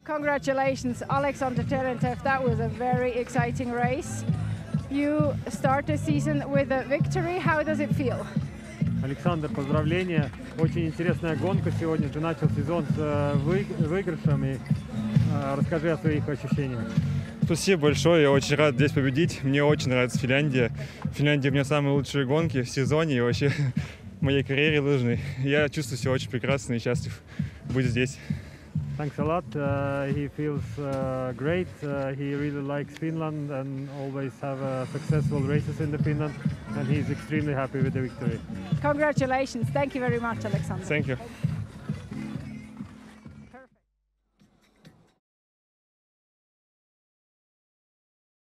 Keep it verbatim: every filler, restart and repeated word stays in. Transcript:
Congratulations, Alexander Terentev. That was a very exciting race. You start the season with a victory. How does it feel? Александр, поздравления. Очень интересная гонка сегодня. Ты начал сезон с выигрышем. И расскажи о своих ощущениях. Спасибо большое. Я очень рад здесь победить. Мне очень нравится Финляндия. Финляндия у меня самые лучшие гонки в сезоне и вообще в моей карьере лыжной. Я чувствую себя очень прекрасно и счастлив быть здесь. Thanks a lot. Uh, he feels uh, great. Uh, he really likes Finland and always have uh, successful races in the Finland, and he's extremely happy with the victory. Congratulations. Thank you very much, Alexander. Thank you.